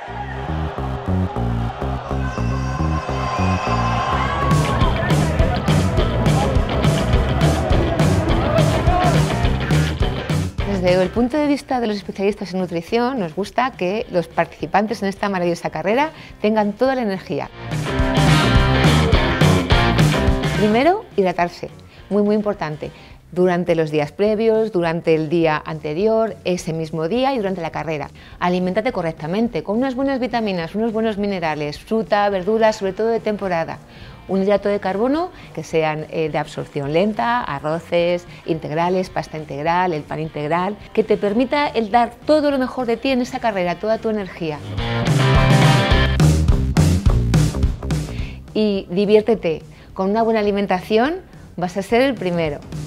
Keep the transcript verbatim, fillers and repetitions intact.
Desde el punto de vista de los especialistas en nutrición, nos gusta que los participantes en esta maravillosa carrera tengan toda la energía. Primero, hidratarse, muy muy importante, durante los días previos, durante el día anterior, ese mismo día y durante la carrera. Aliméntate correctamente, con unas buenas vitaminas, unos buenos minerales, fruta, verduras, sobre todo de temporada. Un hidrato de carbono que sean eh, de absorción lenta, arroces, integrales, pasta integral, el pan integral, que te permita el dar todo lo mejor de ti en esa carrera, toda tu energía. Y diviértete, con una buena alimentación vas a ser el primero.